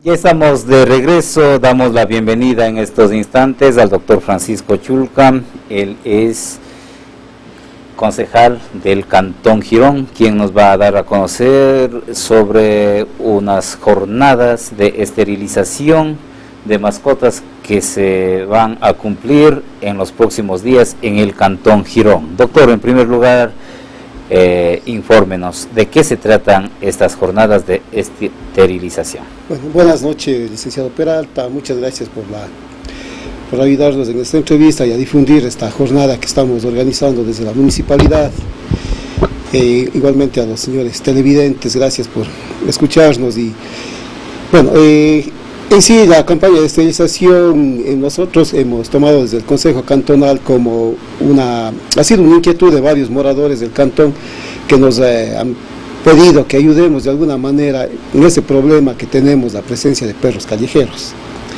Ya estamos de regreso, damos la bienvenida en estos instantes al doctor Francisco Chulca. Él es concejal del Cantón Girón, quien nos va a dar a conocer sobre unas jornadas de esterilización de mascotas que se van a cumplir en los próximos días en el Cantón Girón. Doctor, en primer lugar, infórmenos de qué se tratan estas jornadas de esterilización. Bueno, buenas noches, licenciado Peralta, muchas gracias por ayudarnos en esta entrevista y a difundir esta jornada que estamos organizando desde la municipalidad. Igualmente a los señores televidentes, gracias por escucharnos. Y bueno, en sí la campaña de esterilización nosotros hemos tomado desde el Consejo Cantonal como ha sido una inquietud de varios moradores del cantón que nos han pedido que ayudemos de alguna manera en ese problema que tenemos, la presencia de perros callejeros.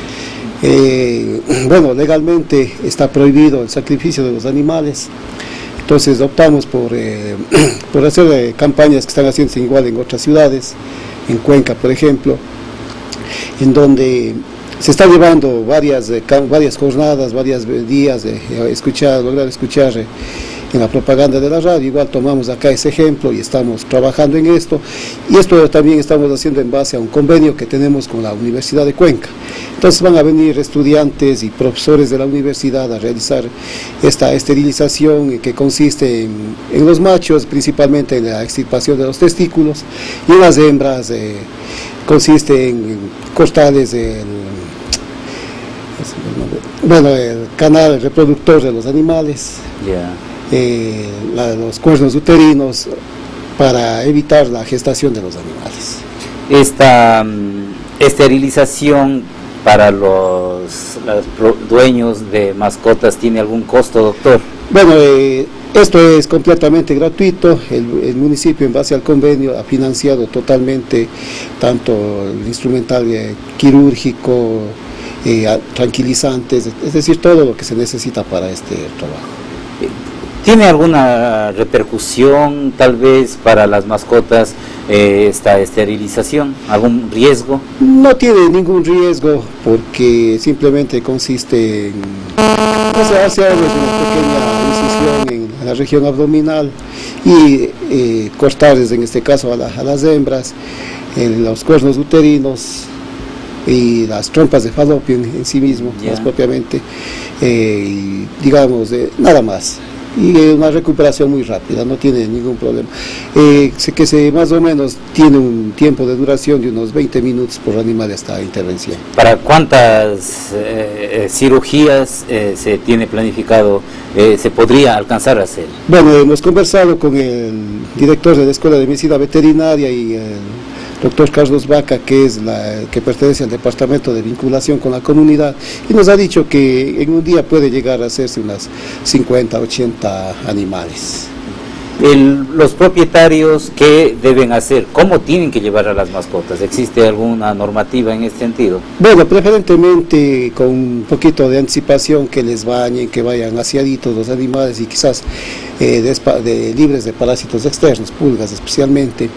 Bueno, legalmente está prohibido el sacrificio de los animales, entonces optamos por hacer campañas que están haciéndose igual en otras ciudades, en Cuenca por ejemplo, en donde se está llevando varias jornadas, varios días de lograr escuchar en la propaganda de la radio. Igual tomamos acá ese ejemplo y estamos trabajando en esto, y esto también estamos haciendo en base a un convenio que tenemos con la Universidad de Cuenca. Entonces van a venir estudiantes y profesores de la universidad a realizar esta esterilización que consiste en los machos, principalmente en la extirpación de los testículos, y en las hembras consiste en cortarles el canal reproductor de los animales, los cuernos uterinos, para evitar la gestación de los animales. Esta esterilización para los dueños de mascotas, ¿tiene algún costo, doctor? Bueno, esto es completamente gratuito. El municipio, en base al convenio, ha financiado totalmente tanto el instrumental quirúrgico, tranquilizantes, es decir, todo lo que se necesita para este trabajo. ¿Tiene alguna repercusión tal vez para las mascotas esta esterilización? ¿Algún riesgo? No tiene ningún riesgo, porque simplemente consiste en hacer una pequeña incisión en la región abdominal y cortarles, en este caso a las hembras, los cuernos uterinos y las trompas de falopio en sí mismo, más propiamente, digamos, nada más. Y una recuperación muy rápida, no tiene ningún problema. Más o menos tiene un tiempo de duración de unos 20 minutos por animal esta intervención. ¿Para cuántas cirugías se tiene planificado, se podría alcanzar a hacer? Bueno, hemos conversado con el director de la Escuela de Medicina Veterinaria y el doctor Carlos Vaca, que pertenece al Departamento de Vinculación con la Comunidad, y nos ha dicho que en un día puede llegar a hacerse unas 50, 80 animales. Los propietarios, ¿qué deben hacer? ¿Cómo tienen que llevar a las mascotas? ¿Existe alguna normativa en este sentido? Bueno, preferentemente con un poquito de anticipación, que les bañen, que vayan aseaditos los animales y quizás libres de parásitos externos, pulgas especialmente.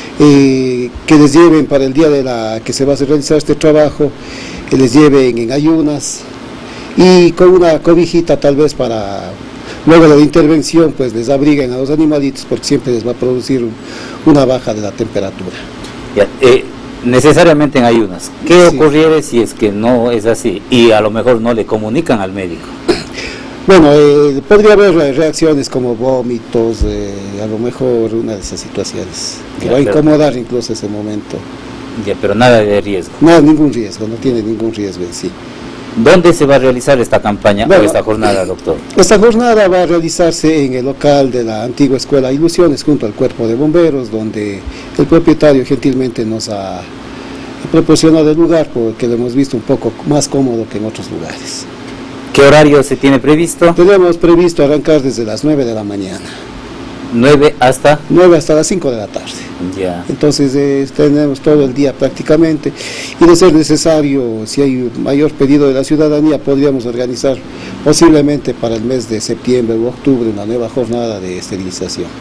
Que les lleven para el día que se va a realizar este trabajo, que les lleven en ayunas y con una cobijita tal vez para luego de la intervención, pues les abriguen a los animalitos, porque siempre les va a producir una baja de la temperatura. Necesariamente en ayunas. ¿Qué ocurriera si es que no es así y a lo mejor no le comunican al médico? Bueno, podría haber reacciones como vómitos, a lo mejor una de esas situaciones, que va a incomodar incluso ese momento. Pero nada de riesgo. No, ningún riesgo, no tiene ningún riesgo en sí. ¿Dónde se va a realizar esta campaña o esta jornada, doctor? Esta jornada va a realizarse en el local de la antigua Escuela Ilusiones, junto al Cuerpo de Bomberos, donde el propietario gentilmente nos ha proporcionado el lugar, porque lo hemos visto un poco más cómodo que en otros lugares. ¿Qué horario se tiene previsto? Tenemos previsto arrancar desde las 9 de la mañana. 9 hasta las 5 de la tarde. Ya. Entonces tenemos todo el día prácticamente, y de ser necesario, si hay mayor pedido de la ciudadanía, podríamos organizar posiblemente para el mes de septiembre u octubre una nueva jornada de esterilización.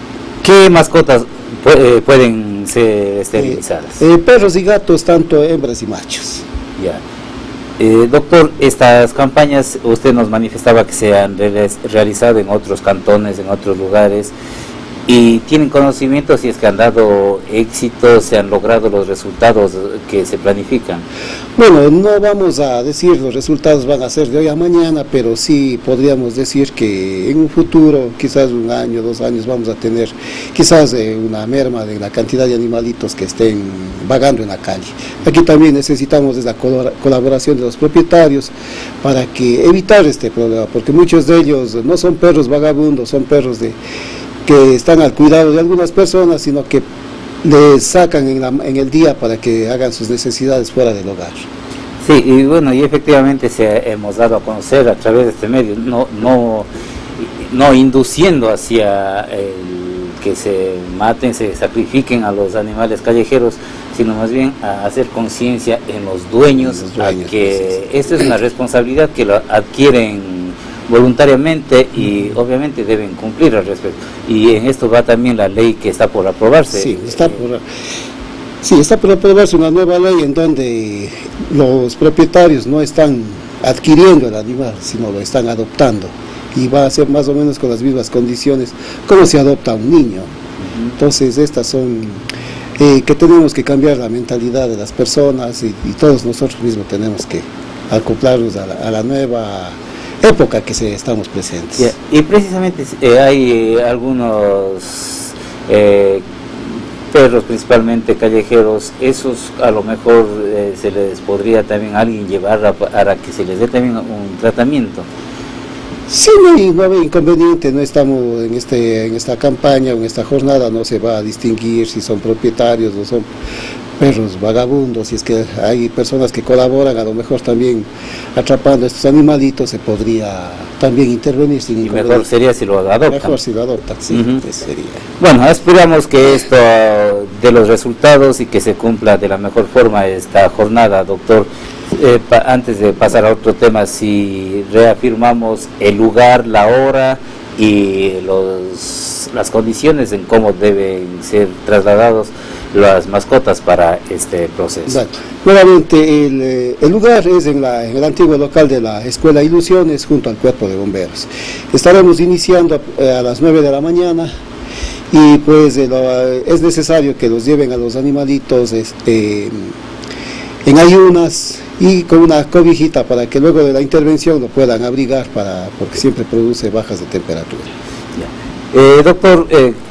¿Qué mascotas pueden ser esterilizadas? Perros y gatos, tanto hembras y machos. Ya. Doctor, estas campañas usted nos manifestaba que se han realizado en otros cantones, en otros lugares, y tienen conocimiento si es que han dado éxito, se han logrado los resultados que se planifican. Bueno, no vamos a decir los resultados van a ser de hoy a mañana, pero sí podríamos decir que en un futuro, quizás 1 año, 2 años, vamos a tener quizás una merma de la cantidad de animalitos que estén vagando en la calle. Aquí también necesitamos la colaboración de los propietarios para que evitar este problema, porque muchos de ellos no son perros vagabundos, son perros que están al cuidado de algunas personas, sino que les sacan en el día para que hagan sus necesidades fuera del hogar. Sí, y bueno, y efectivamente hemos dado a conocer a través de este medio, no induciendo hacia el que se maten, se sacrifiquen a los animales callejeros, sino más bien a hacer conciencia en los dueños, que esta es una responsabilidad que lo adquieren voluntariamente y obviamente deben cumplir al respecto. Y en esto va también la ley que está por aprobarse. Sí, está por aprobarse una nueva ley en donde los propietarios no están adquiriendo el animal, sino lo están adoptando, y va a ser más o menos con las mismas condiciones como se adopta a un niño. Entonces estas son que tenemos que cambiar la mentalidad de las personas, y todos nosotros mismos tenemos que acoplarnos a la nueva época que estamos presentes. Yeah. Y precisamente hay algunos perros, principalmente callejeros, esos a lo mejor se les podría también alguien llevar para que se les dé también un tratamiento. Sí, no hay inconveniente, no estamos en esta campaña o en esta jornada, no se va a distinguir si son propietarios o son perros vagabundos. Si es que hay personas que colaboran, a lo mejor también atrapando a estos animalitos, se podría también intervenir sin inconveniente. Mejor sería si lo adoptan. Mejor si lo adoptan, sí, sería. Bueno, esperamos que esto de los resultados y que se cumpla de la mejor forma esta jornada, doctor. Antes de pasar a otro tema, si reafirmamos el lugar, la hora y las condiciones en cómo deben ser trasladados las mascotas para este proceso. Bueno, nuevamente el lugar es en el antiguo local de la Escuela Ilusiones, junto al Cuerpo de Bomberos. Estaremos iniciando a las 9 de la mañana y pues es necesario que los lleven a los animalitos en ayunas y con una cobijita para que luego de la intervención lo puedan abrigar, porque siempre produce bajas de temperatura. Doctor,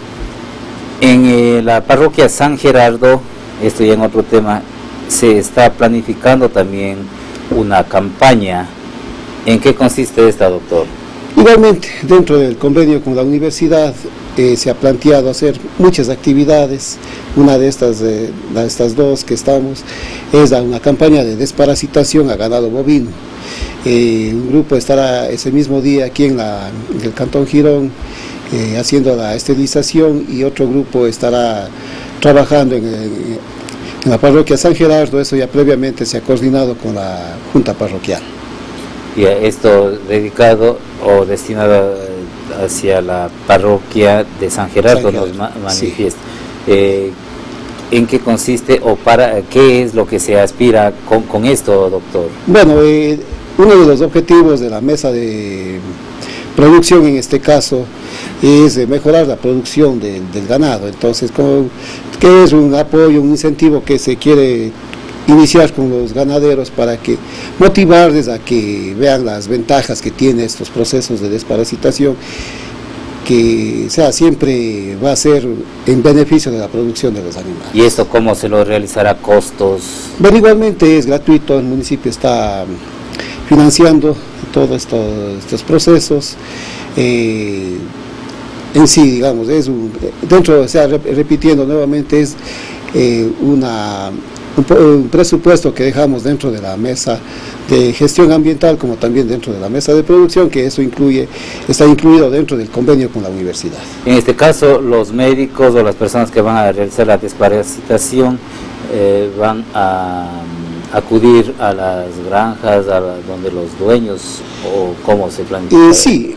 en la parroquia San Gerardo, esto ya en otro tema, se está planificando también una campaña. ¿En qué consiste esta, doctor? Igualmente, dentro del convenio con la universidad se ha planteado hacer muchas actividades. Una de estas dos que estamos es una campaña de desparasitación a ganado bovino. Un grupo estará ese mismo día aquí en el Cantón Girón haciendo la esterilización, y otro grupo estará trabajando en la parroquia San Gerardo. Eso ya previamente se ha coordinado con la Junta Parroquial. Y esto dedicado o destinado hacia la parroquia de San Gerardo, nos manifiesta. Sí. ¿En qué consiste o para qué es lo que se aspira con esto, doctor? Bueno, uno de los objetivos de la mesa de producción en este caso es mejorar la producción del ganado. Entonces, que es un apoyo, un incentivo que se quiere iniciar con los ganaderos para que motivarles a que vean las ventajas que tiene estos procesos de desparasitación, que siempre va a ser en beneficio de la producción de los animales. ¿Y esto cómo se lo realizará? ¿Costos? Bueno, igualmente es gratuito, el municipio está financiando todos estos procesos. En sí, digamos, repitiendo nuevamente, es un presupuesto que dejamos dentro de la mesa de gestión ambiental, como también dentro de la mesa de producción, que eso está incluido dentro del convenio con la universidad. En este caso, los médicos o las personas que van a realizar la desparasitación van a acudir a las granjas, donde los dueños, o cómo se planifica? Sí,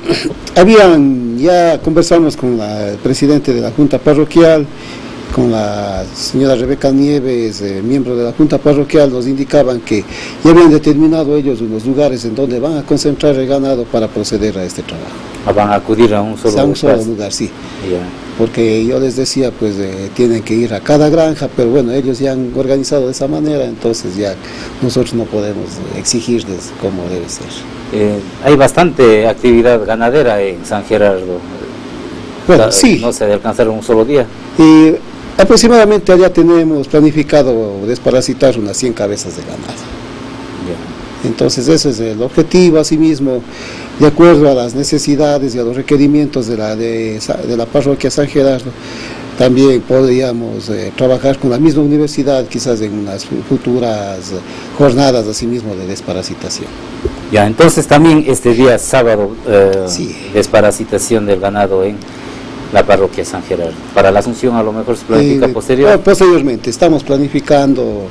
ya conversamos con el presidente de la Junta Parroquial, con la señora Rebeca Nieves, miembro de la Junta Parroquial, nos indicaban que ya habían determinado ellos unos lugares en donde van a concentrar el ganado para proceder a este trabajo. ¿Van a acudir a un solo lugar? Sí. Yeah. Porque yo les decía, pues tienen que ir a cada granja, pero bueno, ellos ya han organizado de esa manera, entonces ya nosotros no podemos exigirles cómo debe ser. Hay bastante actividad ganadera en San Gerardo. Bueno, sí. No se debe alcanzar un solo día. Aproximadamente allá tenemos planificado desparasitar unas 100 cabezas de ganado. Yeah. Entonces ese es el objetivo, asimismo, de acuerdo a las necesidades y a los requerimientos de la parroquia San Gerardo. También podríamos trabajar con la misma universidad, quizás en unas futuras jornadas asimismo de desparasitación. Ya, entonces también este día sábado, sí, desparasitación del ganado en la parroquia San Gerardo. Para la Asunción a lo mejor se planifica posteriormente. Estamos planificando,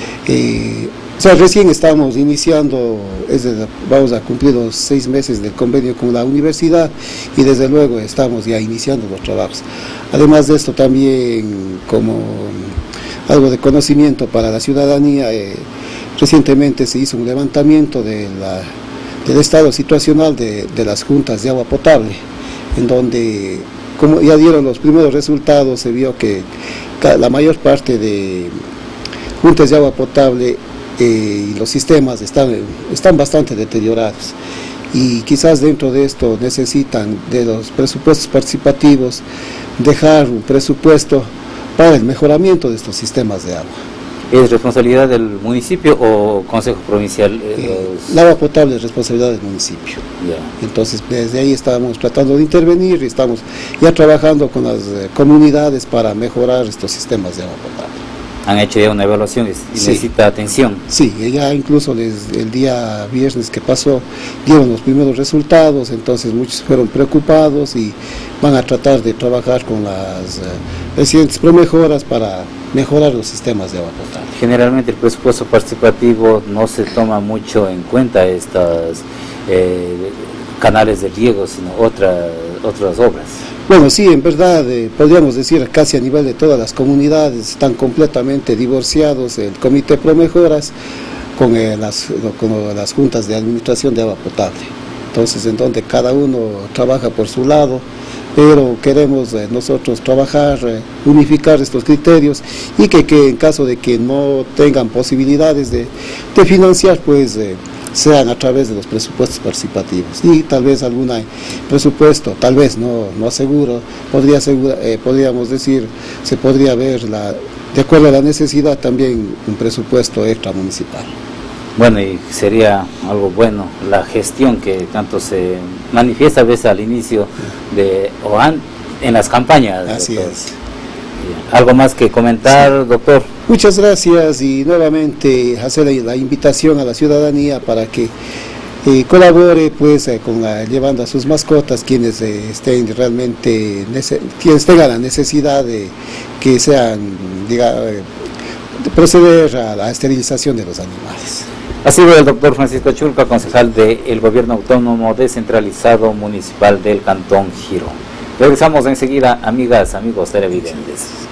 recién estamos iniciando, vamos a cumplir los 6 meses del convenio con la universidad y desde luego estamos ya iniciando los trabajos. Además de esto también, como algo de conocimiento para la ciudadanía, recientemente se hizo un levantamiento del estado situacional de las juntas de agua potable, en donde, como ya dieron los primeros resultados, se vio que la mayor parte de juntas de agua potable y los sistemas están bastante deteriorados, y quizás dentro de esto necesitan de los presupuestos participativos dejar un presupuesto para el mejoramiento de estos sistemas de agua. ¿Es responsabilidad del municipio o Consejo Provincial? El agua potable es responsabilidad del municipio. Yeah. Entonces, desde ahí estamos tratando de intervenir y estamos ya trabajando con las comunidades para mejorar estos sistemas de agua potable. ¿Han hecho ya una evaluación y sí, necesita atención? Sí, ya incluso el día viernes que pasó dieron los primeros resultados, entonces muchos fueron preocupados y van a tratar de trabajar con las residentes promejoras para mejorar los sistemas de agua potable. Generalmente el presupuesto participativo no se toma mucho en cuenta estas canales de riego, sino otras obras. Bueno, sí, en verdad, podríamos decir casi a nivel de todas las comunidades están completamente divorciados el Comité Promejoras con las juntas de administración de agua potable. Entonces, en donde cada uno trabaja por su lado, pero queremos nosotros trabajar, unificar estos criterios y que en caso de que no tengan posibilidades de financiar, pues sean a través de los presupuestos participativos, y tal vez algún presupuesto, tal vez no aseguro, podríamos decir, se podría ver de acuerdo a la necesidad también un presupuesto extramunicipal. Bueno, y sería algo bueno la gestión que tanto se manifiesta a veces al inicio en las campañas. Así doctor. Es. ¿Algo más que comentar, sí, doctor? Muchas gracias, y nuevamente hacer la invitación a la ciudadanía para que colabore pues llevando a sus mascotas quienes quienes tengan la necesidad de que de proceder a la esterilización de los animales. Ha sido el doctor Francisco Chulca, concejal del Gobierno Autónomo Descentralizado Municipal del Cantón Girón. Regresamos enseguida, amigas, amigos televidentes.